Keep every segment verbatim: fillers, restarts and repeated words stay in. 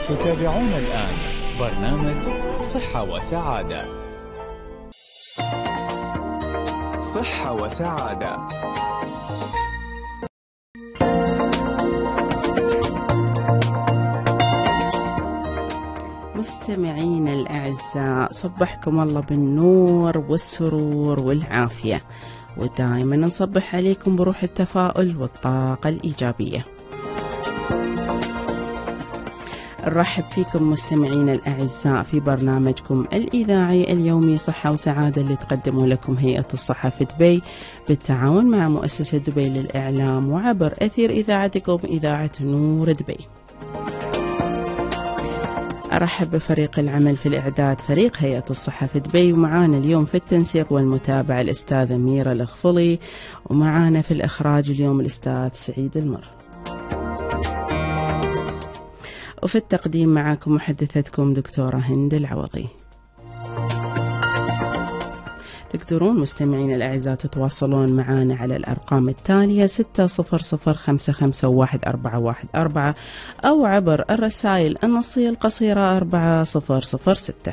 تتابعون الآن برنامج صحة وسعادة. صحة وسعادة. مستمعين الأعزاء، صبحكم الله بالنور والسرور والعافية، ودائما نصبح عليكم بروح التفاؤل والطاقة الإيجابية. نرحب فيكم مستمعين الأعزاء في برنامجكم الإذاعي اليومي صحة وسعادة اللي تقدمه لكم هيئة الصحة في دبي بالتعاون مع مؤسسة دبي للإعلام وعبر أثير إذاعتكم إذاعة نور دبي. أرحب بفريق العمل في الإعداد، فريق هيئة الصحة في دبي، ومعانا اليوم في التنسيق والمتابعة الأستاذة ميرا الخفلي، ومعانا في الإخراج اليوم الأستاذ سعيد المر، وفي التقديم معكم محدثتكم دكتورة هند العوضي. تقدرون مستمعين الأعزاء تتواصلون معنا على الأرقام التالية ستة صفر صفر خمسة خمسة واحد أربعة واحد أربعة أو عبر الرسائل النصية القصيرة أربعة صفر صفر ستة.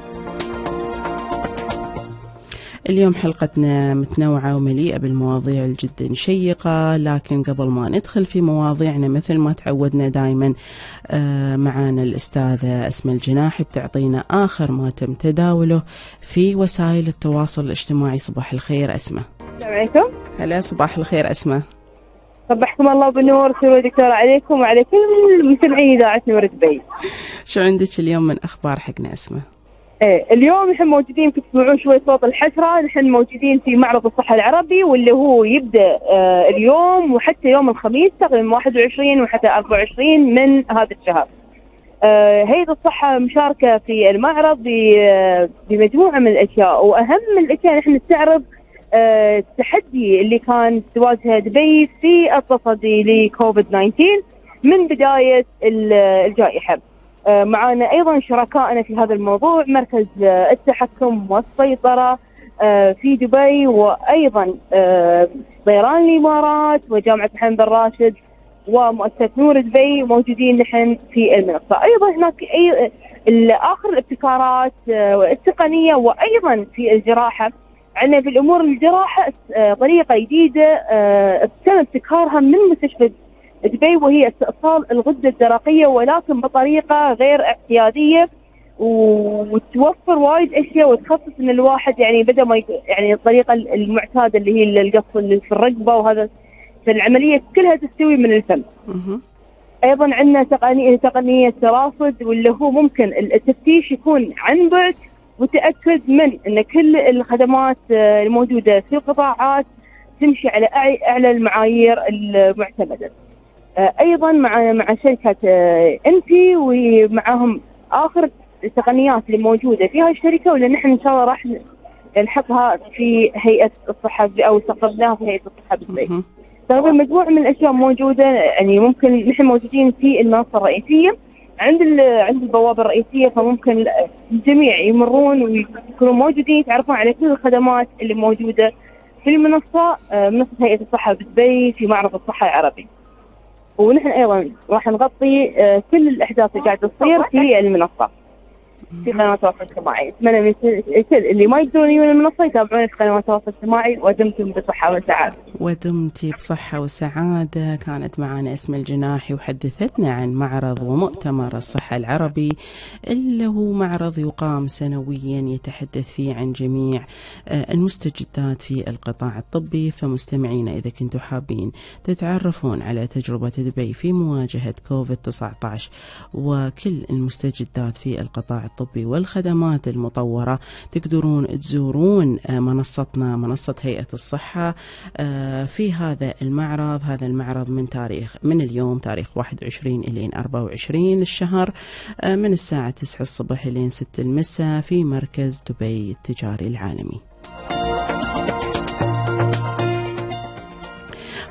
اليوم حلقتنا متنوعة ومليئة بالمواضيع الجدا شيقة، لكن قبل ما ندخل في مواضيعنا مثل ما تعودنا دايما معانا الأستاذة أسماء الجناحي بتعطينا آخر ما تم تداوله في وسائل التواصل الاجتماعي. صباح الخير أسماء. السلام عليكم. هلا، صباح الخير أسماء. صبحكم الله بالنور سرور دكتورة عليكم وعلى كل مستمعي إذاعة نور دبي. شو عندك اليوم من أخبار حقنا أسماء؟ ايه اليوم نحن موجودين، كنت تسمعون شوي صوت الحسرة، نحن موجودين في معرض الصحة العربي واللي هو يبدأ آه اليوم وحتى يوم الخميس تقريبا واحد وعشرين وحتى أربعة وعشرين من هذا الشهر. آه هيئة الصحة مشاركة في المعرض بمجموعة من الأشياء، وأهم من الأشياء نحن نستعرض آه التحدي اللي كان تواجهه دبي في التصدي لكوفيد تسعة عشر من بداية الجائحة. معنا أيضا شركائنا في هذا الموضوع مركز التحكم والسيطرة في دبي، وأيضا طيران الإمارات وجامعة محمد بن راشد ومؤسسة نور دبي موجودين نحن في المنصة. أيضا هناك أي آخر الابتكارات التقنية، وأيضا في الجراحة عندنا في الأمور الجراحة طريقة جديدة تم ابتكارها من مستشفى دبي، وهي استئصال الغدة الدرقية ولكن بطريقة غير اعتيادية، وتوفر وايد أشياء وتخصص إن الواحد يعني بدأ ما يعني الطريقة المعتادة اللي هي القص اللي في الرقبة، وهذا العملية كلها تستوي من الفم. أيضا عندنا تقنية تقنية تراصد، واللي هو ممكن التفتيش يكون عن بعد وتأكد من أن كل الخدمات الموجودة في القطاعات تمشي على أعلى المعايير المعتمدة. ايضا مع مع شركه انتي ومعهم اخر التقنيات اللي موجوده في هاي الشركه، واللي نحن ان شاء الله راح نحطها في هيئه الصحه او استقربناها في هيئه الصحه بالبيت. تقريبا مجموعه من الاشياء موجوده، يعني ممكن نحن موجودين في المنصه الرئيسيه عند عند البوابه الرئيسيه، فممكن الجميع يمرون ويكونوا موجودين يتعرفون على كل الخدمات اللي موجوده في المنصه، منصه هيئه الصحه بدبي في معرض الصحه العربي. ونحن ايضا راح نغطي كل الاحداث اللي قاعده تصير في المنصه في قنوات التواصل الاجتماعي. اتمنى من كل اللي ما يقدرون يجون المنصه يتابعون في قنوات التواصل الاجتماعي. ودمتم بصحه وسعاده. ودمتي بصحه وسعاده. كانت معنا أسماء الجناحي وحدثتنا عن معرض ومؤتمر الصحه العربي، اللي هو معرض يقام سنويا يتحدث فيه عن جميع المستجدات في القطاع الطبي. فمستمعين إذا كنتم حابين تتعرفون على تجربه دبي في مواجهه كوفيد تسعة عشر وكل المستجدات في القطاع الطبي والخدمات المطورة، تقدرون تزورون منصتنا منصة هيئة الصحة في هذا المعرض. هذا المعرض من تاريخ من اليوم تاريخ واحد وعشرين إلى أربعة وعشرين الشهر، من الساعة تسعة الصبح إلى ستة المساء في مركز دبي التجاري العالمي.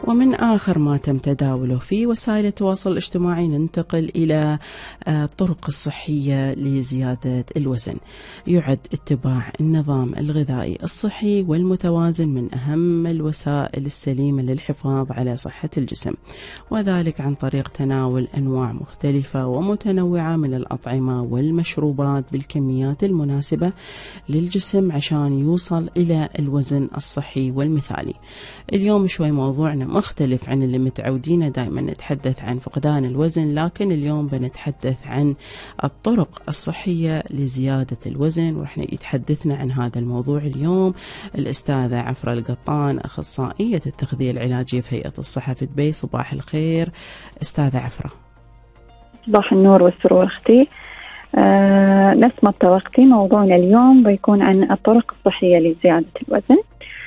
ومن آخر ما تم تداوله في وسائل التواصل الاجتماعي ننتقل إلى الطرق الصحية لزيادة الوزن. يعد اتباع النظام الغذائي الصحي والمتوازن من أهم الوسائل السليمة للحفاظ على صحة الجسم، وذلك عن طريق تناول أنواع مختلفة ومتنوعة من الأطعمة والمشروبات بالكميات المناسبة للجسم عشان يوصل إلى الوزن الصحي والمثالي. اليوم شوي موضوعنا مختلف عن اللي متعودين دائما نتحدث عن فقدان الوزن، لكن اليوم بنتحدث عن الطرق الصحية لزيادة الوزن، ورح يتحدثنا عن هذا الموضوع اليوم الأستاذة عفرة القطان، أخصائية التغذية العلاجية في هيئة الصحة في دبي. صباح الخير أستاذة عفرة. صباح النور والسرور أختي. آه نفس ما اتفقتي، موضوعنا اليوم بيكون عن الطرق الصحية لزيادة الوزن.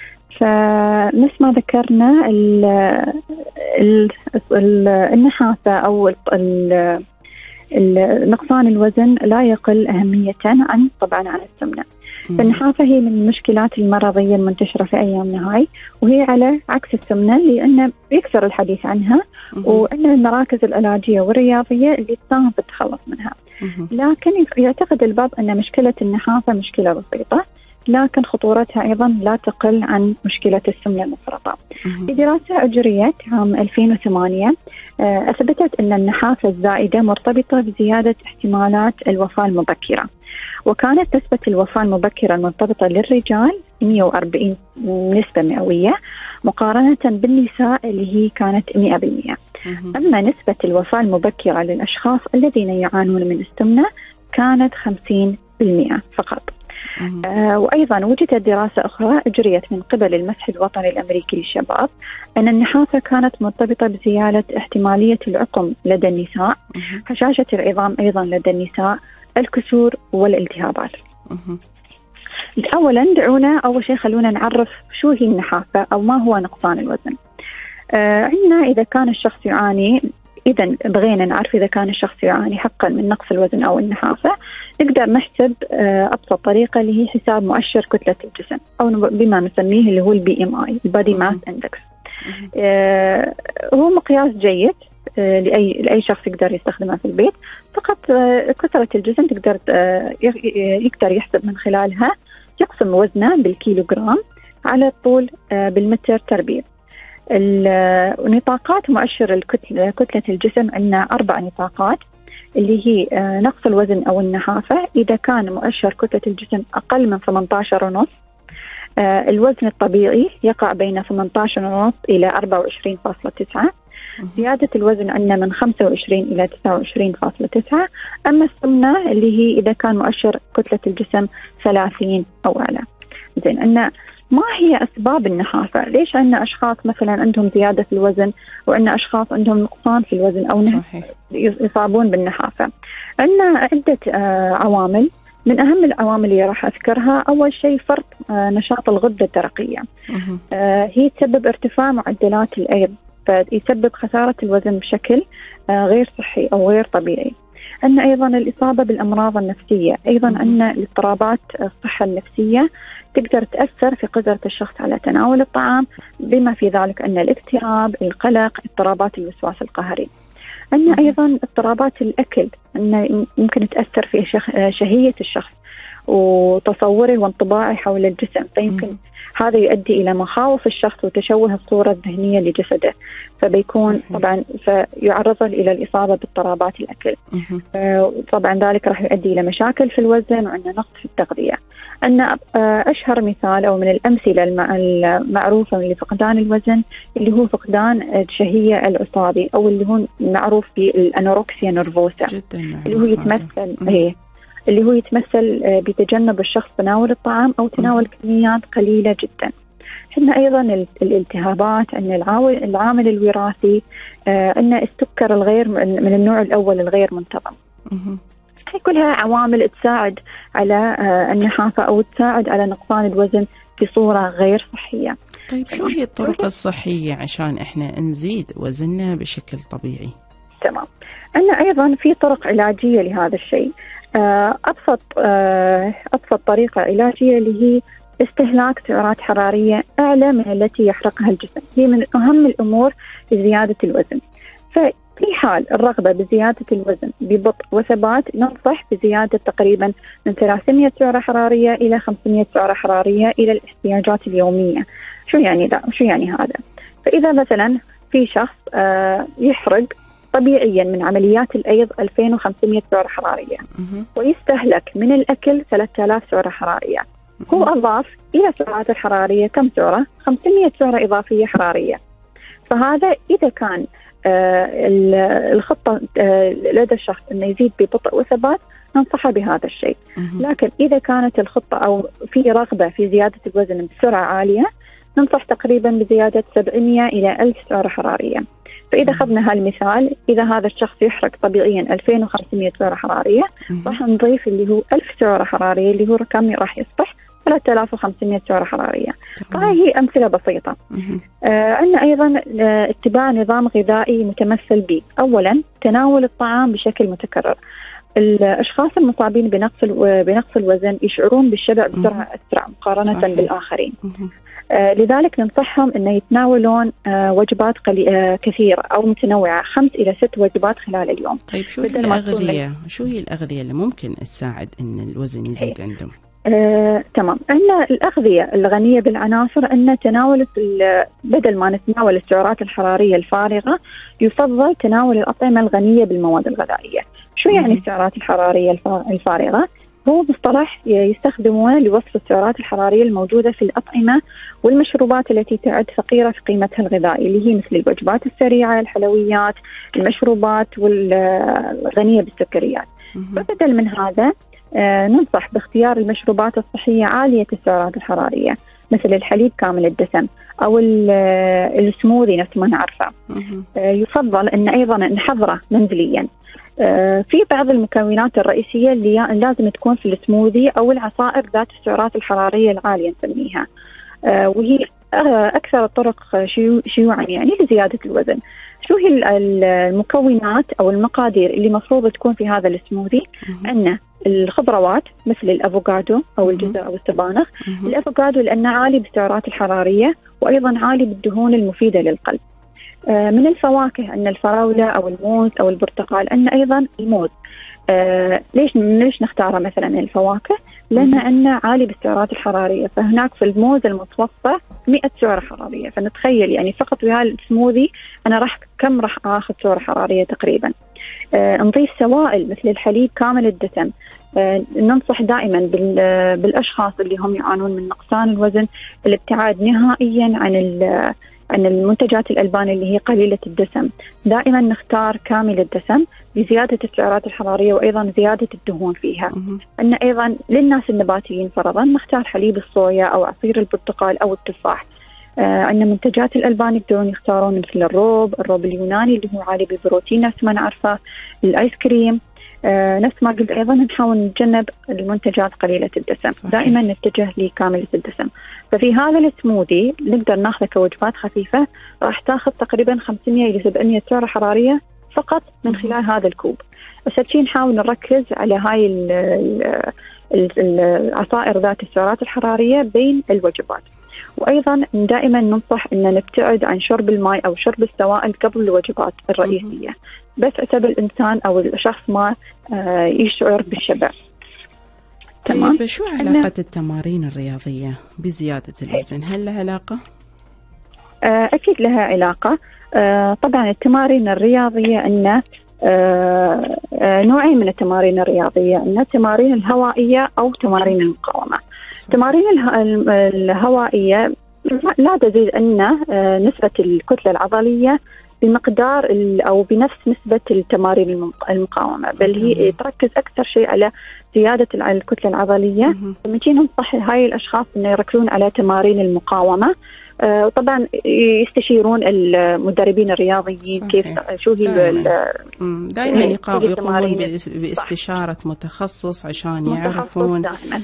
فنفس ما ذكرنا ال ال ال النحافة أو ال نقصان الوزن لا يقل أهمية عن طبعا عن السمنة. النحافة هي من المشكلات المرضية المنتشرة في أيامنا هاي، وهي على عكس السمنة لأن يكثر الحديث عنها، وأن المراكز العلاجية والرياضية اللي تساهم في التخلص منها. لكن يعتقد البعض أن مشكلة النحافة مشكلة بسيطة، لكن خطورتها أيضا لا تقل عن مشكلة السمنة المفرطة. في دراسة أجريت عام ألفين وثمانية أثبتت أن النحافة الزائدة مرتبطة بزيادة احتمالات الوفاة المبكرة، وكانت نسبة الوفاة المبكرة المرتبطة للرجال مئة وأربعين نسبة مئوية مقارنة بالنساء اللي هي كانت مئة بالمئة. أما نسبة الوفاة المبكرة للأشخاص الذين يعانون من السمنة كانت خمسين بالمئة فقط. آه وأيضا وجدت دراسة أخرى أجريت من قبل المسح الوطني الأمريكي للشباب أن النحافة كانت مرتبطة بزيادة احتمالية العقم لدى النساء، هشاشة العظام أيضا لدى النساء، الكسور والالتهابات. أولا دعونا أول شيء خلونا نعرف شو هي النحافة أو ما هو نقصان الوزن. آه عندنا إذا كان الشخص يعاني إذا بغينا نعرف إذا كان الشخص يعاني حقا من نقص الوزن أو النحافة، نقدر نحسب أبسط طريقة اللي هي حساب مؤشر كتلة الجسم أو بما نسميه اللي هو البي إم آي البادي ماس إندكس. هو مقياس جيد لأي لأي شخص يقدر يستخدمه في البيت. فقط كتلة الجسم تقدر يقدر يحسب من خلالها، يقسم وزنه بالكيلوغرام على الطول بالمتر تربيع. نطاقات مؤشر الكتلة كتلة الجسم عندنا أربع نطاقات اللي هي نقص الوزن أو النحافة. إذا كان مؤشر كتلة الجسم أقل من ثمانية عشر ونص، الوزن الطبيعي يقع بين ثمانية عشر ونص إلى أربعة وعشرين فاصلة تسعة. زيادة الوزن عندنا من خمسة وعشرين إلى تسعة وعشرين فاصلة تسعة. أما السمنة اللي هي إذا كان مؤشر كتلة الجسم ثلاثين أو أعلى. زين، أن ما هي أسباب النحافة؟ ليش عندنا أشخاص مثلا عندهم زيادة في الوزن وعندنا أشخاص عندهم نقصان في الوزن أو يصابون بالنحافة؟ عندنا عدة آه عوامل. من أهم العوامل اللي راح أذكرها أول شيء فرط آه نشاط الغدة الدرقية. آه هي تسبب ارتفاع معدلات الأيض، فيسبب خسارة الوزن بشكل آه غير صحي أو غير طبيعي. عندنا أيضا الإصابة بالأمراض النفسية، أيضا عندنا اضطرابات الصحة النفسية تقدر تأثر في قدرة الشخص على تناول الطعام، بما في ذلك أن الاكتئاب، القلق، اضطرابات الوسواس القهري. عندنا أيضا اضطرابات الأكل، أن ممكن تأثر في شهية الشخص وتصوره وانطباعه حول الجسم، فيمكن هذا يؤدي إلى مخاوف الشخص وتشوه الصورة الذهنية لجسده، فبيكون صحيح. طبعا فيعرض إلى الإصابة باضطرابات الأكل. طبعا ذلك راح يؤدي إلى مشاكل في الوزن وعندنا نقص في التغذية. أن أشهر مثال أو من الأمثلة المعروفة لفقدان الوزن اللي هو فقدان الشهية العصابي أو اللي هو معروف بالأنوركسيا نيرفوسا، اللي هو يتمثل هي اللي هو يتمثل بتجنب الشخص تناول الطعام أو تناول كميات قليلة جدا. عندنا أيضا الالتهابات، عندنا العامل الوراثي، عندنا السكر الغير من النوع الأول الغير منتظم. هي كلها عوامل تساعد على النحافة أو تساعد على نقصان الوزن بصورة غير صحية. طيب شو هي الطرق الصحية عشان إحنا نزيد وزننا بشكل طبيعي؟ تمام. عندنا أيضا في طرق علاجية لهذا الشيء. أبسط أبسط طريقة علاجية اللي هي استهلاك سعرات حرارية أعلى من التي يحرقها الجسم، هي من أهم الأمور لزيادة الوزن. ففي حال الرغبة بزيادة الوزن ببطء وثبات ننصح بزيادة تقريبا من ثلاثمئة سعرة حرارية إلى خمسمئة سعرة حرارية إلى الاحتياجات اليومية. شو يعني ده؟ شو يعني هذا؟ فإذا مثلا في شخص آه يحرق طبيعيا من عمليات الأيض ألفين وخمسمئة سعرة حرارية ويستهلك من الأكل ثلاثة آلاف سعرة حرارية، هو أضاف إلى السعرات الحرارية كم سعرة؟ خمسمئة سعرة إضافية حرارية. فهذا إذا كان آه الخطة آه لدى الشخص أنه يزيد ببطء وثبات ننصحه بهذا الشيء. لكن إذا كانت الخطة أو في رغبة في زيادة الوزن بسرعة عالية ننصح تقريبا بزيادة سبعمئة إلى ألف سعرة حرارية. فإذا أخذنا هالمثال، إذا هذا الشخص يحرق طبيعيا ألفين وخمسمئة سعرة حرارية راح نضيف اللي هو ألف سعرة حرارية اللي هو رقم راح يصبح ثلاثة آلاف وخمسمئة سعرة حرارية. فهي هي أمثلة بسيطة. آه عندنا أيضا آه اتباع نظام غذائي متمثل ب أولا تناول الطعام بشكل متكرر. الأشخاص المصابين بنقص بنقص الوزن يشعرون بالشبع بسرعة أسرع مقارنة صحيح. بالآخرين. آه لذلك ننصحهم أن يتناولون آه وجبات قلي... آه كثيرة أو متنوعة، خمس إلى ست وجبات خلال اليوم. طيب شو هي الأغذية؟ شو هي الأغذية اللي ممكن تساعد أن الوزن يزيد عندهم؟ آه، تمام. أن الأغذية الغنية بالعناصر أن تناول بدل ما نتناول السعرات الحرارية الفارغة يفضل تناول الأطعمة الغنية بالمواد الغذائية. شو يعني السعرات الحرارية الفارغة؟ هو مصطلح يستخدمونه لوصف السعرات الحرارية الموجودة في الأطعمة والمشروبات التي تعد فقيرة في قيمتها الغذائية، اللي هي مثل الوجبات السريعة، الحلويات، المشروبات والغنية بالسكريات. فبدل من هذا آه ننصح باختيار المشروبات الصحية عالية السعرات الحرارية مثل الحليب كامل الدسم أو السموذي نفس ما نعرفه. آه يفضل أن أيضا نحضره منزليا. آه في بعض المكونات الرئيسية اللي لازم تكون في السموذي أو العصائر ذات السعرات الحرارية العالية نسميها، آه وهي أكثر الطرق شيوعا يعني لزيادة الوزن. شو هي المكونات أو المقادير اللي مفروض تكون في هذا السموذي؟ أن الخضروات مثل الأفوكادو أو الجزر أو السبانخ. الأفوكادو لأنه عالي بالسعرات الحرارية وأيضا عالي بالدهون المفيدة للقلب. آه من الفواكه أن الفراولة أو الموز أو البرتقال، أن أيضا الموز. آه ليش ليش نختاره مثلا من الفواكه؟ لأن أنه عالي بالسعرات الحرارية، فهناك في الموز المتوسطة مئة سعرة حرارية. فنتخيل يعني فقط بهذا السموذي أنا راح كم راح آخذ سعرة حرارية تقريبا. آه نضيف سوائل مثل الحليب كامل الدسم. آه ننصح دائما بالأشخاص اللي هم يعانون من نقصان الوزن الابتعاد نهائيا عن عن المنتجات الألبان اللي هي قليلة الدسم. دائما نختار كامل الدسم لزيادة السعرات الحرارية وأيضا زيادة الدهون فيها. أن أيضا للناس النباتيين فرضا نختار حليب الصويا أو عصير البرتقال أو التفاح. آه عندنا منتجات الألبان يقدرون يختارون مثل الروب الروب اليوناني اللي هو عالي بالبروتين نفس ما نعرفه، الآيس كريم. آه نفس ما قلت أيضا نحاول نتجنب المنتجات قليلة الدسم. صحيح. دائما نتجه لكاملة الدسم. ففي هذا السموذي نقدر ناخذه كوجبات خفيفة راح تاخذ تقريبا خمسمئة إلى سبعمئة سعرة حرارية فقط من خلال هذا الكوب. بس نحاول نركز على هاي ال ال العصائر ذات السعرات الحرارية بين الوجبات. وأيضا دائما ننصح أن نبتعد عن شرب الماء أو شرب السوائل قبل الوجبات الرئيسية، بس حسب الإنسان أو الشخص ما يشعر بالشبع. تمام. طيب شو علاقة التمارين الرياضية بزيادة الوزن؟ هل لها علاقة؟ أكيد لها علاقة. طبعا التمارين الرياضية أن نوعين من التمارين الرياضية، أن التمارين الهوائية أو تمارين المقاومة. التمارين الهوائية لا تزيد أن نسبة الكتلة العضلية بمقدار أو بنفس نسبة التمارين المقاومة، بل هي تركز أكثر شيء على زيادة الكتلة العضلية. فمجي ننصح هاي الأشخاص أنه يركزون على تمارين المقاومة. آه طبعا يستشيرون المدربين الرياضيين. صحيح. كيف شو هي دائما يقومون باستشارة متخصص عشان متخصص يعرفون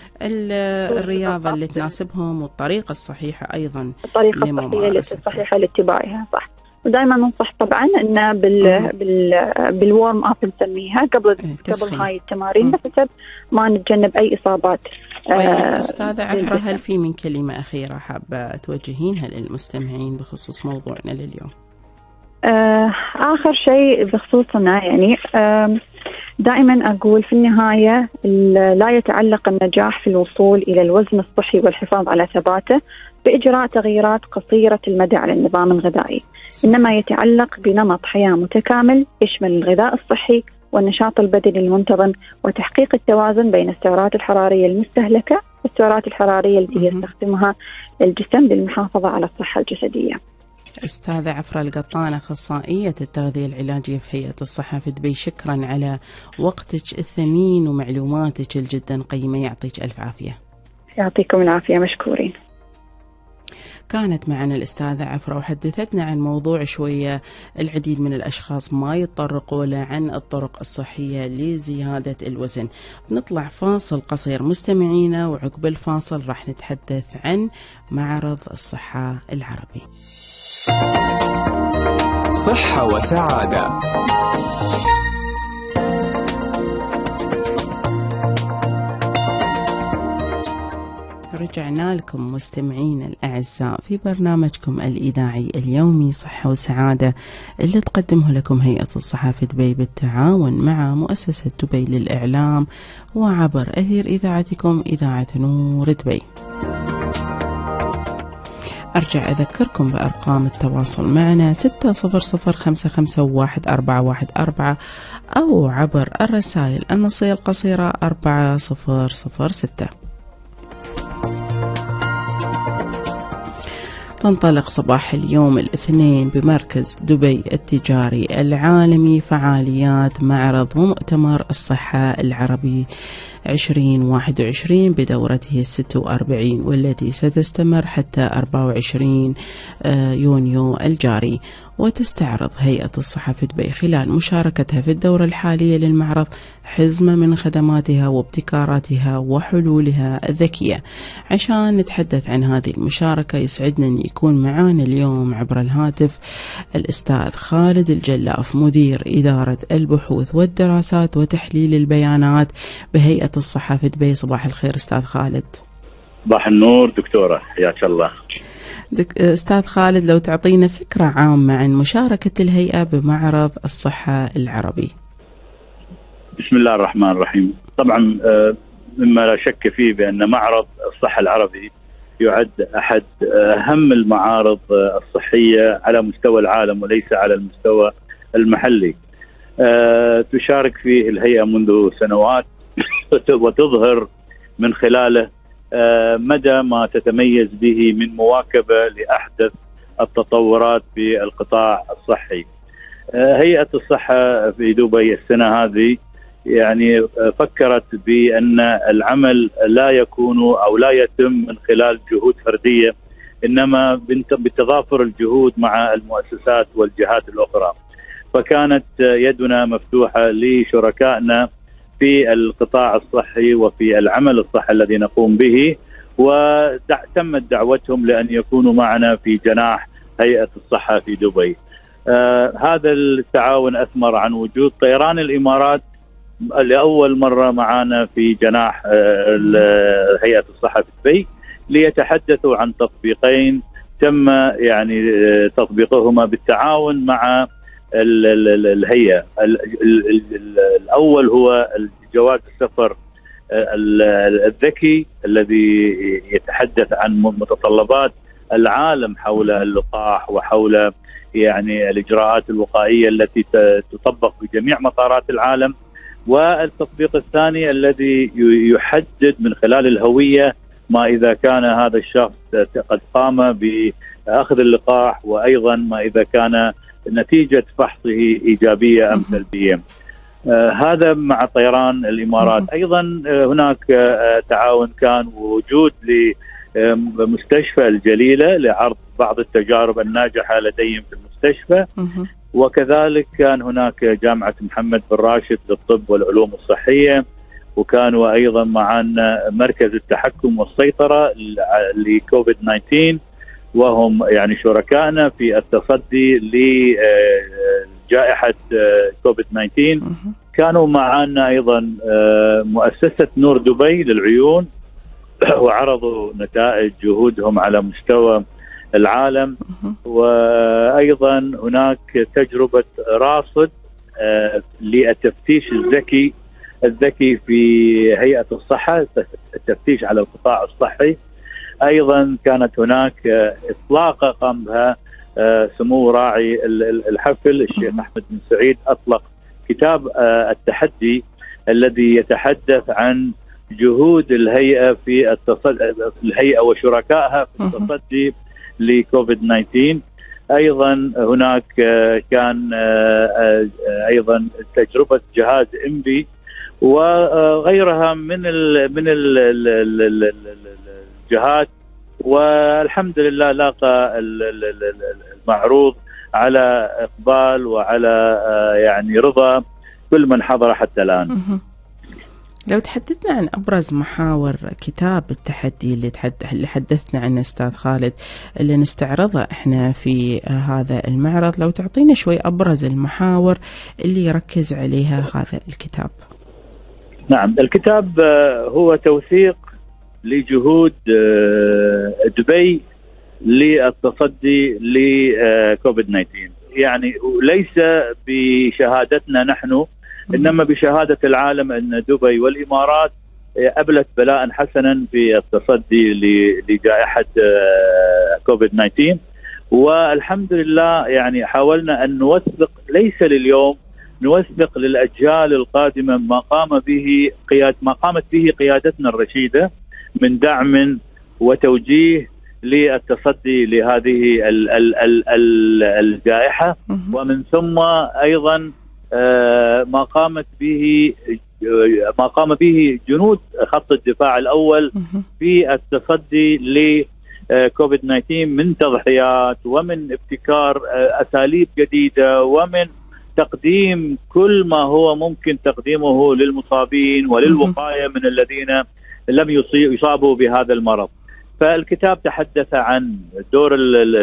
الرياضة اللي تناسبهم والطريقة الصحيحة أيضا الطريقة الصحيحة, الصحيحة لاتباعها. صح. ودائما ننصح طبعا أن بال بال بالورم أب نسميها قبل قبل هاي التمارين بحسب ما نتجنب أي إصابات. طيب آه أستاذة عفرة، هل في من كلمة أخيرة حابة توجهينها للمستمعين بخصوص موضوعنا لليوم؟ آه آخر شيء بخصوصنا، يعني آه دائما أقول في النهاية لا يتعلق النجاح في الوصول إلى الوزن الصحي والحفاظ على ثباته بإجراء تغييرات قصيرة المدى على النظام الغذائي، إنما يتعلق بنمط حياة متكامل يشمل الغذاء الصحي والنشاط البدني المنتظم وتحقيق التوازن بين السعرات الحرارية المستهلكة والسعرات الحرارية التي يستخدمها الجسم للمحافظة على الصحة الجسدية. أستاذة عفرة القطان، أخصائية التغذية العلاجية في هيئة الصحة في دبي، شكرا على وقتك الثمين ومعلوماتك الجدا قيمة، يعطيك ألف عافية. يعطيكم العافية، مشكورين. كانت معنا الأستاذة عفرة وحدثتنا عن موضوع شوية العديد من الأشخاص ما يتطرقوا له عن الطرق الصحية لزيادة الوزن. بنطلع فاصل قصير مستمعينا، وعقب الفاصل راح نتحدث عن معرض الصحة العربي. صحة وسعادة. رجعنا لكم مستمعين الأعزاء في برنامجكم الإذاعي اليومي صحة وسعادة، اللي تقدمه لكم هيئة الصحة في دبي بالتعاون مع مؤسسة دبي للإعلام وعبر أثير إذاعتكم إذاعة نور دبي. أرجع أذكركم بأرقام التواصل معنا ستة صفر صفر خمسة خمسة واحد أربعة واحد أربعة أو عبر الرسائل النصية القصيرة أربعة صفر صفر ستة. تنطلق صباح اليوم الاثنين بمركز دبي التجاري العالمي فعاليات معرض ومؤتمر الصحة العربي عشرين واحد وعشرين بدورته الست وأربعين، والتي ستستمر حتى أربعة وعشرين يونيو الجاري. وتستعرض هيئة الصحة في دبي خلال مشاركتها في الدورة الحالية للمعرض حزمة من خدماتها وابتكاراتها وحلولها الذكية. عشان نتحدث عن هذه المشاركة يسعدنا أن يكون معانا اليوم عبر الهاتف الأستاذ خالد الجلاف، مدير إدارة البحوث والدراسات وتحليل البيانات بهيئة الصحة في دبي. صباح الخير أستاذ خالد. صباح النور دكتورة، حياك الله. أستاذ خالد، لو تعطينا فكرة عامة عن مشاركة الهيئة بمعرض الصحة العربي. بسم الله الرحمن الرحيم. طبعا مما لا شك فيه بأن معرض الصحة العربي يعد أحد أهم المعارض الصحية على مستوى العالم وليس على المستوى المحلي. تشارك فيه الهيئة منذ سنوات وتظهر من خلاله مدى ما تتميز به من مواكبة لأحدث التطورات في القطاع الصحي. هيئة الصحة في دبي السنة هذه يعني فكرت بأن العمل لا يكون أو لا يتم من خلال جهود فردية، إنما بتضافر الجهود مع المؤسسات والجهات الأخرى. فكانت يدنا مفتوحة لشركائنا في القطاع الصحي وفي العمل الصحي الذي نقوم به، وتمت دعوتهم لأن يكونوا معنا في جناح هيئة الصحة في دبي. آه هذا التعاون أثمر عن وجود طيران الإمارات لأول مرة معنا في جناح آه هيئة الصحة في دبي ليتحدثوا عن تطبيقين تم يعني آه تطبيقهما بالتعاون مع ال ال الهيئة. ال ال ال الأول هو جواز السفر الذكي الذي يتحدث عن متطلبات العالم حول اللقاح وحول يعني الإجراءات الوقائية التي تطبق في جميع مطارات العالم. والتطبيق الثاني الذي يحدد من خلال الهوية ما إذا كان هذا الشخص قد قام بأخذ اللقاح، وأيضا ما إذا كان نتيجة فحصه إيجابية أم سلبية. آه هذا مع طيران الإمارات. أيضا آه هناك آه تعاون كان ووجود لمستشفى الجليلة لعرض بعض التجارب الناجحة لديهم في المستشفى، وكذلك كان هناك جامعة محمد بن راشد للطب والعلوم الصحية، وكانوا أيضا معنا مركز التحكم والسيطرة لكوفيد تسعة عشر، وهم يعني شركائنا في التصدي لجائحة كوفيد تسعة عشر. كانوا معنا أيضا مؤسسة نور دبي للعيون، وعرضوا نتائج جهودهم على مستوى العالم. وأيضا هناك تجربة راصد للتفتيش الذكي الذكي في هيئة الصحة، التفتيش على القطاع الصحي. أيضا كانت هناك إطلاقة قام بها سمو راعي الحفل الشيخ أحمد بن سعيد، أطلق كتاب التحدي الذي يتحدث عن جهود الهيئة في التصدي الهيئة وشركائها في التصدي لكوفيد تسعة عشر. أيضا هناك كان أيضا تجربة جهاز إمبي وغيرها من ال من ال الجهات، والحمد لله لاقى المعروض على إقبال وعلى يعني رضا كل من حضر حتى الآن. لو تحدثنا عن أبرز محاور كتاب التحدي اللي, اللي حدثنا عنه أستاذ خالد اللي نستعرضه إحنا في هذا المعرض، لو تعطينا شوي أبرز المحاور اللي يركز عليها هذا الكتاب. نعم، الكتاب هو توثيق لجهود دبي للتصدي لكوفيد تسعة عشر، يعني ليس بشهادتنا نحن إنما بشهادة العالم أن دبي والإمارات أبلت بلاء حسنا في التصدي لجائحة كوفيد تسعة عشر. والحمد لله يعني حاولنا أن نوثق ليس لليوم، نوثق للأجيال القادمة ما قام به قياد ما قامت به قيادتنا الرشيدة من دعم وتوجيه للتصدي لهذه ال ال ال ال الجائحة، ومن ثم أيضا ما قامت به ما قام به جنود خط الدفاع الأول في التصدي لكوفيد تسعة عشر من تضحيات ومن ابتكار أساليب جديدة ومن تقديم كل ما هو ممكن تقديمه للمصابين وللوقاية من الذين لم يصابوا بهذا المرض. فالكتاب تحدث عن دور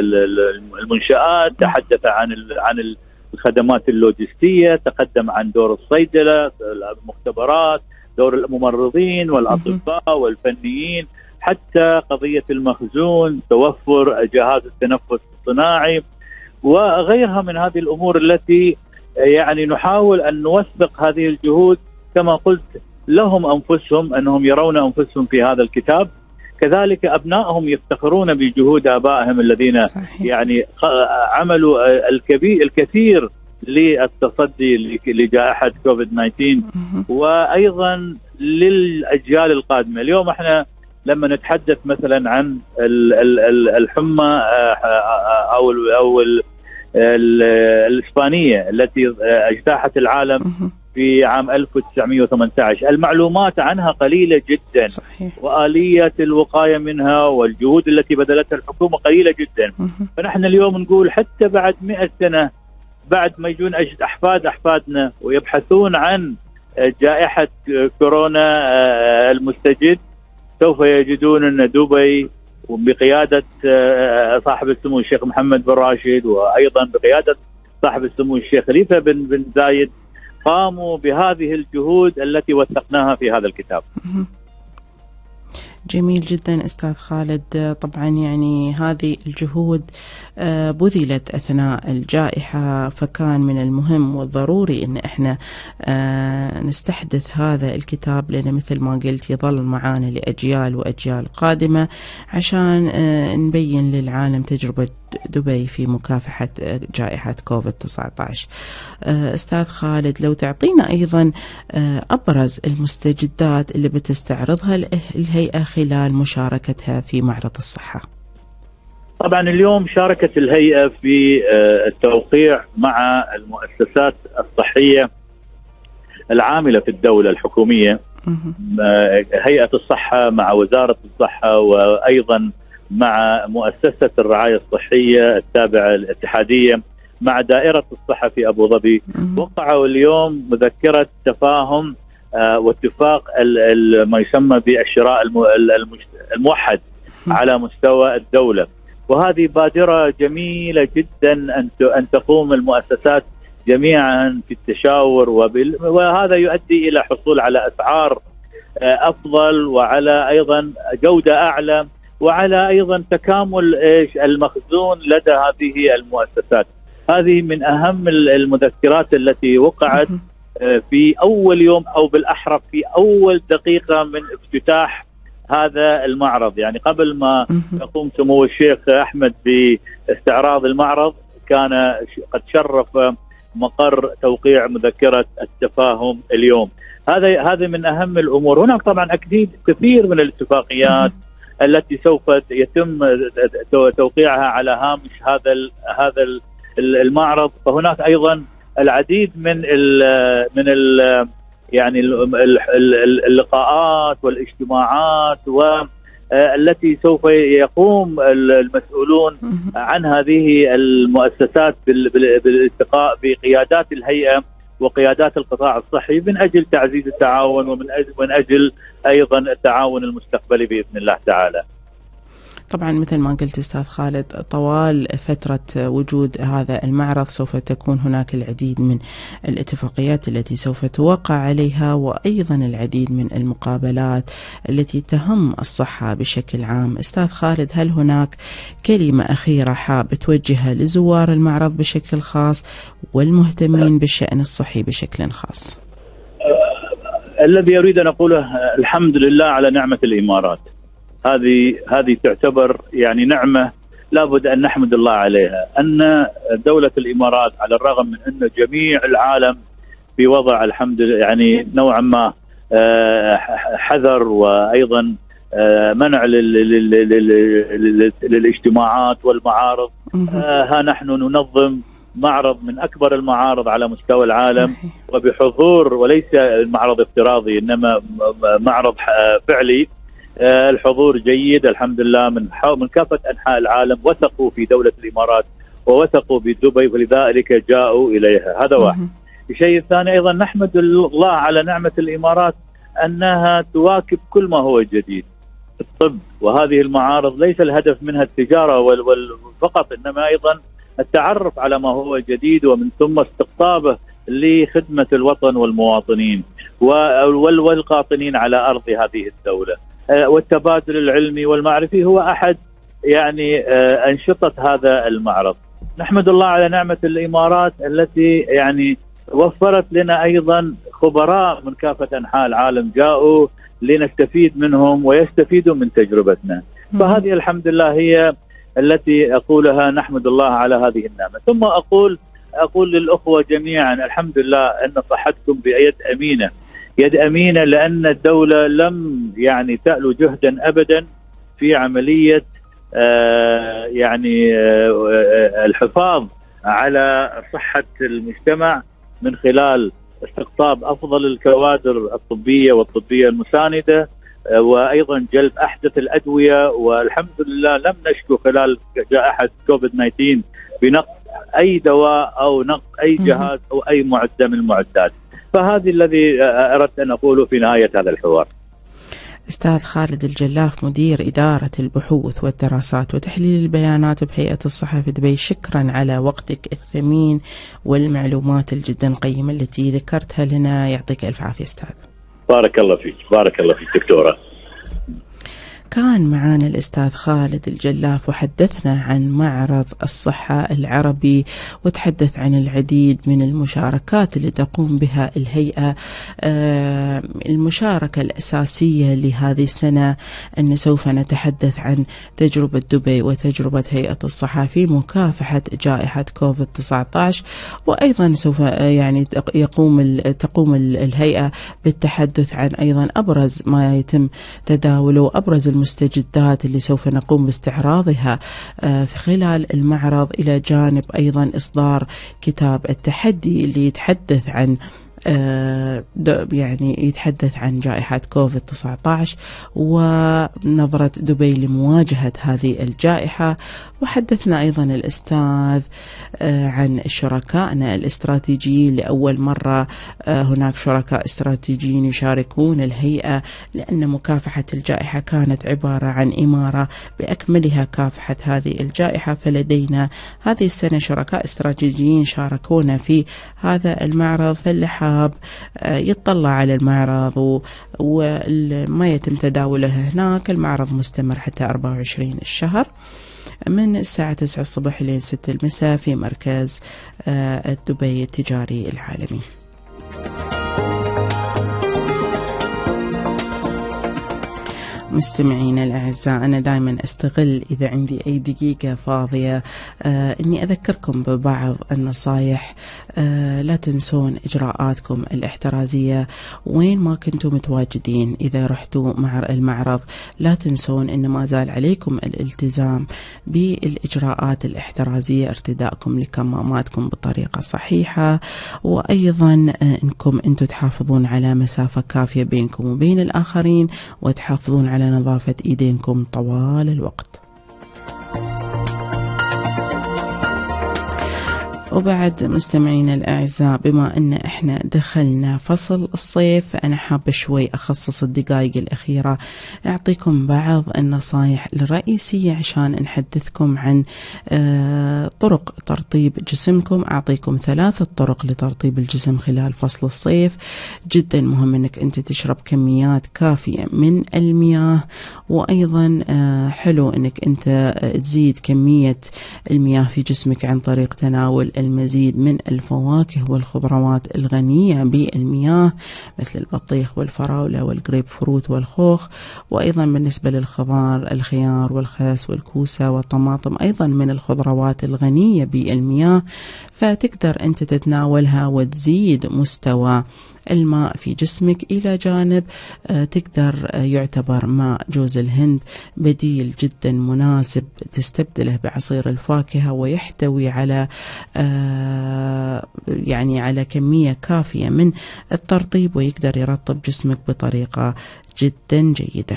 المنشآت، تحدث عن عن الخدمات اللوجستية، تقدم عن دور الصيدلة، المختبرات، دور الممرضين والأطباء والفنيين، حتى قضية المخزون، توفر جهاز التنفس الصناعي وغيرها من هذه الأمور التي يعني نحاول أن نوثق هذه الجهود كما قلت لهم أنفسهم أنهم يرون أنفسهم في هذا الكتاب، كذلك أبنائهم يفتخرون بجهود آبائهم الذين صحيح. يعني عملوا الكبير الكثير للتصدي لجائحة كوفيد تسعة عشر وأيضا للأجيال القادمة. اليوم احنا لما نتحدث مثلا عن الحمى أو أو الإسبانية التي اجتاحت العالم في عام ألف وتسعمئة وثمانية عشر، المعلومات عنها قليلة جدا صحيح. وآلية الوقاية منها والجهود التي بذلتها الحكومة قليلة جدا. فنحن اليوم نقول حتى بعد مئة سنة بعد ما يجون أحفاد أحفادنا ويبحثون عن جائحة كورونا المستجد سوف يجدون أن دبي بقيادة صاحب السمو الشيخ محمد بن راشد وأيضا بقيادة صاحب السمو الشيخ خليفة بن بن زايد قاموا بهذه الجهود التي وثقناها في هذا الكتاب. جميل جدا أستاذ خالد. طبعا يعني هذه الجهود بذلت أثناء الجائحة، فكان من المهم والضروري أن احنا نستحدث هذا الكتاب، لأنه مثل ما قلت يظل معانا لأجيال وأجيال قادمة عشان نبين للعالم تجربة دبي في مكافحة جائحة كوفيد تسعة عشر. أستاذ خالد لو تعطينا أيضا أبرز المستجدات اللي بتستعرضها الهيئة خلال مشاركتها في معرض الصحة. طبعا اليوم شاركت الهيئة في التوقيع مع المؤسسات الصحية العاملة في الدولة الحكومية، هيئة الصحة مع وزارة الصحة وأيضا مع مؤسسة الرعاية الصحية التابعة الاتحادية مع دائرة الصحة في أبو ظبي. وقعوا اليوم مذكرة تفاهم واتفاق ما يسمى بالشراء الموحد على مستوى الدولة. وهذه بادرة جميلة جدا أن أن تقوم المؤسسات جميعا في التشاور، وهذا يؤدي إلى حصول على أسعار أفضل، وعلى أيضا جودة أعلى، وعلى أيضا تكامل المخزون لدى هذه المؤسسات. هذه من أهم المذكرات التي وقعت في أول يوم، أو بالأحرى في أول دقيقة من افتتاح هذا المعرض. يعني قبل ما يقوم سمو الشيخ أحمد باستعراض المعرض كان قد شرف مقر توقيع مذكرة التفاهم اليوم. هذا هذا من أهم الأمور. هناك طبعا أكيد كثير من الاتفاقيات التي سوف يتم توقيعها على هامش هذا هذا المعرض. فهناك أيضا العديد من ال من ال يعني اللقاءات والاجتماعات والتي سوف يقوم المسؤولون عن هذه المؤسسات بالالتقاء بقيادات الهيئة وقيادات القطاع الصحي من أجل تعزيز التعاون، ومن أجل, من أجل أيضا التعاون المستقبلي بإذن الله تعالى. طبعا مثل ما قلت أستاذ خالد، طوال فترة وجود هذا المعرض سوف تكون هناك العديد من الاتفاقيات التي سوف توقع عليها، وأيضا العديد من المقابلات التي تهم الصحة بشكل عام. أستاذ خالد، هل هناك كلمة أخيرة حاب توجهها لزوار المعرض بشكل خاص والمهتمين بالشأن الصحي بشكل خاص؟ الذي أريد أن أقوله الحمد لله على نعمة الإمارات. هذه هذه تعتبر يعني نعمة لابد أن نحمد الله عليها، أن دولة الإمارات على الرغم من أن جميع العالم في وضع الحمد لله يعني نوعا ما حذر، وأيضا منع للاجتماعات والمعارض، ها نحن ننظم معرض من أكبر المعارض على مستوى العالم وبحضور، وليس معرض افتراضي إنما معرض فعلي. الحضور جيد الحمد لله من من كافة أنحاء العالم، وثقوا في دولة الإمارات ووثقوا بدبي، ولذلك جاءوا إليها. هذا واحد. الشيء الثاني أيضا نحمد الله على نعمة الإمارات أنها تواكب كل ما هو جديد في الطب، وهذه المعارض ليس الهدف منها التجارة فقط، إنما أيضا التعرف على ما هو جديد، ومن ثم استقطابه لخدمة الوطن والمواطنين والقاطنين على أرض هذه الدولة. والتبادل العلمي والمعرفي هو أحد يعني أنشطة هذا المعرض. نحمد الله على نعمة الإمارات التي يعني وفرت لنا أيضا خبراء من كافة أنحاء العالم جاءوا لنستفيد منهم ويستفيدوا من تجربتنا. فهذه الحمد لله هي التي أقولها، نحمد الله على هذه النعمة. ثم أقول أقول للأخوة جميعا الحمد لله أن صحتكم بيد أمينة، يد أمينة، لأن الدولة لم يعني تألو جهدا أبدا في عملية آه يعني آه الحفاظ على صحة المجتمع من خلال استقطاب أفضل الكوادر الطبية والطبية المساندة، آه وأيضا جلب أحدث الأدوية. والحمد لله لم نشكو خلال جائحة كوفيد تسعة عشر بنقص أي دواء أو نقص أي جهاز أو أي معدة من المعدات. فهذه الذي أردت أن أقوله في نهاية هذا الحوار. أستاذ خالد الجلاف، مدير إدارة البحوث والدراسات وتحليل البيانات بهيئة الصحة في دبي، شكرا على وقتك الثمين والمعلومات الجدا قيمة التي ذكرتها لنا. يعطيك ألف عافية أستاذ. بارك الله فيك. بارك الله فيك دكتورة. كان معنا الأستاذ خالد الجلاف وحدثنا عن معرض الصحة العربي، وتحدث عن العديد من المشاركات اللي تقوم بها الهيئة. المشاركة الأساسية لهذه السنة أن سوف نتحدث عن تجربة دبي وتجربة هيئة الصحة في مكافحة جائحة كوفيد تسعة عشر، وأيضا سوف يعني يقوم تقوم الهيئة بالتحدث عن أيضا أبرز ما يتم تداوله، أبرز المستجدات اللي سوف نقوم باستعراضها في خلال المعرض، إلى جانب أيضا إصدار كتاب التحدي اللي يتحدث عن يعني يتحدث عن جائحة كوفيد تسعة عشر ونظرة دبي لمواجهة هذه الجائحة. وحدثنا أيضا الأستاذ عن شركائنا الاستراتيجيين. لأول مرة هناك شركاء استراتيجيين يشاركون الهيئة، لأن مكافحة الجائحة كانت عبارة عن إمارة بأكملها كافحة هذه الجائحة، فلدينا هذه السنة شركاء استراتيجيين شاركونا في هذا المعرض. فاللي حاب يطلع على المعرض وما يتم تداوله هناك، المعرض مستمر حتى أربعة وعشرين الشهر من الساعة تسعة الصبح إلى ستة المساء في مركز دبي التجاري العالمي. مستمعينا الأعزاء، أنا دائما أستغل إذا عندي أي دقيقة فاضية آه أني أذكركم ببعض النصايح. آه لا تنسون إجراءاتكم الاحترازية وين ما كنتم متواجدين. إذا رحتوا مع المعرض لا تنسون أن ما زال عليكم الالتزام بالإجراءات الاحترازية، ارتداءكم لكماماتكم بطريقة صحيحة، وأيضا آه أنكم أنتم تحافظون على مسافة كافية بينكم وبين الآخرين، وتحافظون على على نظافة إيدينكم طوال الوقت. وبعد مستمعينا الأعزاء، بما أن إحنا دخلنا فصل الصيف، أنا حابة شوي أخصص الدقائق الأخيرة أعطيكم بعض النصائح الرئيسية عشان نحدثكم عن طرق ترطيب جسمكم. أعطيكم ثلاثة طرق لترطيب الجسم خلال فصل الصيف. جدا مهم أنك أنت تشرب كميات كافية من المياه، وأيضا حلو أنك أنت تزيد كمية المياه في جسمك عن طريق تناول المزيد من الفواكه والخضروات الغنية بالمياه مثل البطيخ والفراولة والجريب فروت والخوخ. وأيضا بالنسبة للخضار، الخيار والخس والكوسة والطماطم أيضا من الخضروات الغنية بالمياه، فتقدر أنت تتناولها وتزيد مستوى الماء في جسمك. إلى جانب تقدر يعتبر ماء جوز الهند بديل جدا مناسب تستبدله بعصير الفاكهة، ويحتوي على يعني على كمية كافية من الترطيب، ويقدر يرطب جسمك بطريقة جدا جيدة.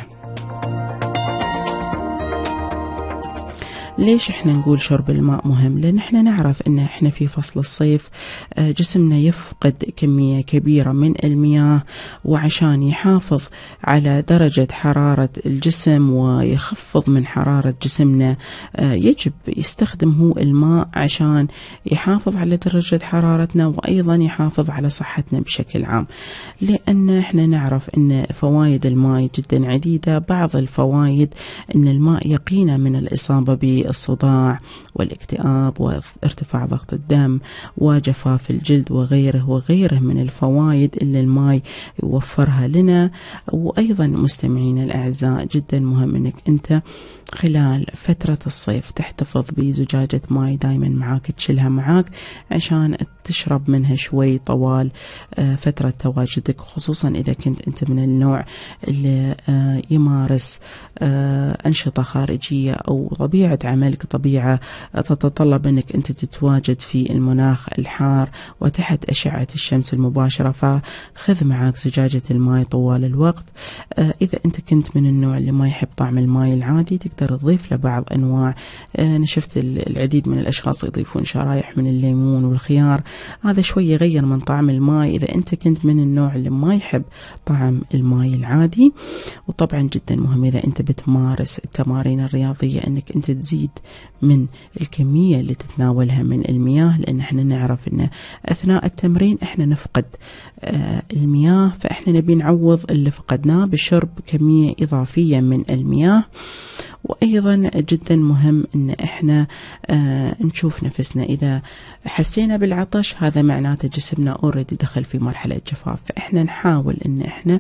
ليش احنا نقول شرب الماء مهم؟ لان احنا نعرف ان احنا في فصل الصيف جسمنا يفقد كمية كبيرة من المياه، وعشان يحافظ على درجة حرارة الجسم ويخفض من حرارة جسمنا يجب يستخدم هو الماء عشان يحافظ على درجة حرارتنا، وايضا يحافظ على صحتنا بشكل عام. لان احنا نعرف ان فوائد الماء جدا عديدة. بعض الفوائد ان الماء يقينا من الإصابة ب الصداع والاكتئاب وارتفاع ضغط الدم وجفاف الجلد وغيره وغيره من الفوائد اللي الماء يوفرها لنا. وأيضا مستمعين الأعزاء، جدا مهم أنك أنت خلال فترة الصيف تحتفظ بزجاجة ماء دايما معاك، تشيلها معاك عشان تشرب منها شوي طوال فترة تواجدك، خصوصا إذا كنت أنت من النوع اللي يمارس أنشطة خارجية أو طبيعة عملك طبيعة تتطلب أنك أنت تتواجد في المناخ الحار وتحت أشعة الشمس المباشرة، فخذ معاك زجاجة الماء طوال الوقت. إذا أنت كنت من النوع اللي ما يحب طعم الماء العادي، تقدر تضيف له بعض أنواع. أنا شفت العديد من الأشخاص يضيفون شرايح من الليمون والخيار، هذا شوي يغير من طعم الماء إذا أنت كنت من النوع اللي ما يحب طعم الماء العادي. وطبعا جدا مهم إذا أنت بتمارس التمارين الرياضية أنك أنت تزيد من الكمية اللي تتناولها من المياه، لأن احنا نعرف أن أثناء التمرين احنا نفقد آه المياه، فاحنا نبي نعوض اللي فقدناه بشرب كمية إضافية من المياه. وأيضا جدا مهم أن احنا آه نشوف نفسنا، إذا حسينا بالعطش هذا معناته جسمنا أوريدي دخل في مرحلة جفاف، فإحنا نحاول أن احنا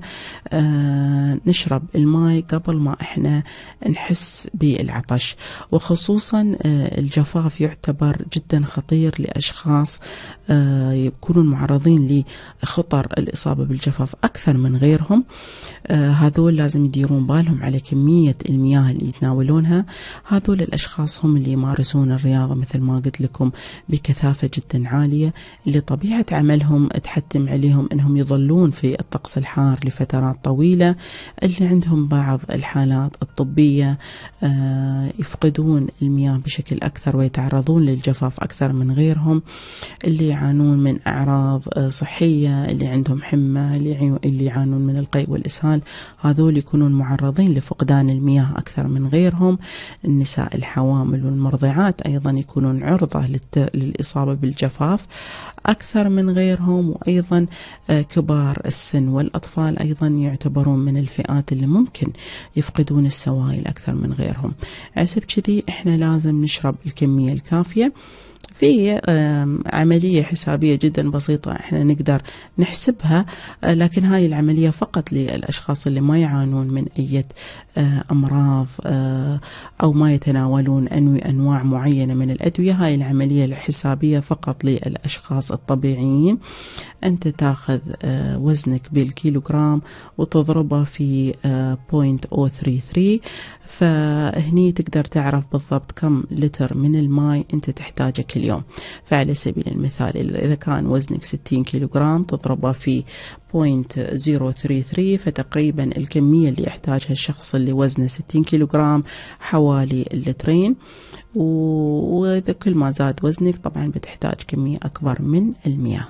آه نشرب الماء قبل ما احنا نحس بالعطش. وخصوصا آه الجفاف يعتبر جدا خطير لأشخاص آه يكونون معرضين لخطر الإصابة بالجفاف أكثر من غيرهم. آه هذول لازم يديرون بالهم على كمية المياه اللي يتناولونها. هذول الأشخاص هم اللي يمارسون الرياضة مثل ما قلت لكم بكثافة جدا عالية، اللي طبيعة عملهم تحتم عليهم أنهم يظلون في الطقس الحار لفترات طويلة، اللي عندهم بعض الحالات الطبية آه يفقدون المياه بشكل أكثر ويتعرضون للجفاف أكثر من غيرهم، اللي يعانون من أعراض آه صحية، اللي عندهم حمى، اللي يعانون من القيء والإسهال، هذول يكونون معرضين لفقدان المياه أكثر من غيرهم. النساء الحوامل والمرضعات أيضا يكونون عرضة للإصابة بالجفاف أكثر من غيرهم، وأيضا آه كبار السن والأطفال أيضا يعتبرون من الفئات اللي ممكن يفقدون السوائل أكثر من غيرهم. عسب كذي إحنا لازم نشرب الكمية الكافية. في عملية حسابية جدا بسيطة احنا نقدر نحسبها، لكن هاي العملية فقط للأشخاص اللي ما يعانون من أي أمراض أو ما يتناولون أنواع معينة من الأدوية. هاي العملية الحسابية فقط للأشخاص الطبيعيين. أنت تاخذ وزنك بالكيلوغرام وتضربه في بوينت أو ثري ثري، فهني تقدر تعرف بالضبط كم لتر من الماء أنت تحتاجه كل يوم. فعلى سبيل المثال إذا كان وزنك ستين كيلوغرام تضربه في بوينت زيرو ثري ثري، فتقريبا الكمية اللي يحتاجها الشخص اللي وزنه ستين كيلوغرام حوالي اللترين، وإذا كل ما زاد وزنك طبعا بتحتاج كمية أكبر من المياه.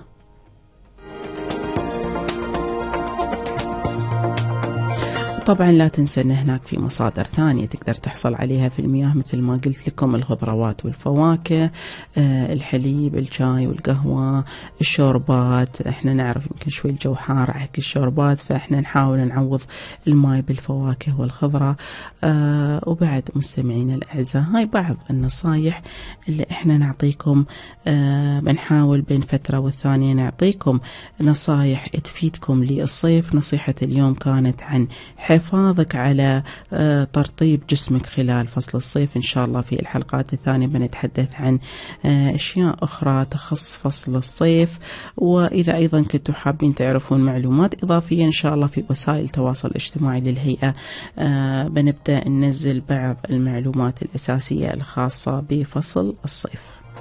طبعا لا تنسى أن هناك في مصادر ثانية تقدر تحصل عليها في المياه، مثل ما قلت لكم الخضروات والفواكه، آه الحليب، الشاي والقهوة، الشوربات. احنا نعرف يمكن شوي الجو حار حق الشوربات، فاحنا نحاول نعوض الماء بالفواكه والخضرة. آه وبعد مستمعينا الأعزاء، هاي بعض النصايح اللي احنا نعطيكم. آه بنحاول بين فترة والثانية نعطيكم نصايح تفيدكم للصيف. نصيحة اليوم كانت عن حفاظك على ترطيب جسمك خلال فصل الصيف. إن شاء الله في الحلقات الثانية بنتحدث عن أشياء أخرى تخص فصل الصيف. وإذا أيضا كنتوا حابين تعرفون معلومات إضافية إن شاء الله في وسائل التواصل الاجتماعي للهيئة بنبدأ ننزل بعض المعلومات الأساسية الخاصة بفصل الصيف.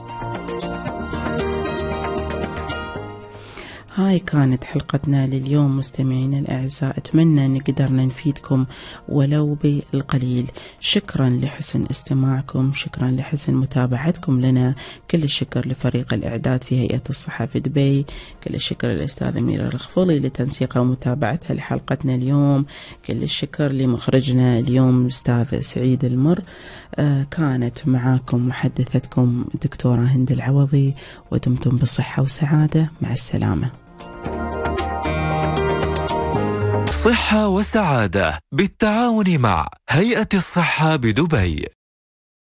هاي كانت حلقتنا لليوم مستمعينا الأعزاء، أتمنى أن قدرنا نفيدكم ولو بالقليل. شكرا لحسن استماعكم، شكرا لحسن متابعتكم لنا. كل الشكر لفريق الإعداد في هيئة الصحة في دبي، كل الشكر للأستاذ أميرة الخفولي لتنسيقها ومتابعتها لحلقتنا اليوم، كل الشكر لمخرجنا اليوم الأستاذ سعيد المر. آه كانت معاكم محدثتكم دكتورة هند العوضي، ودمتم بالصحة والسعادة. مع السلامة. صحة وسعادة بالتعاون مع هيئة الصحة بدبي.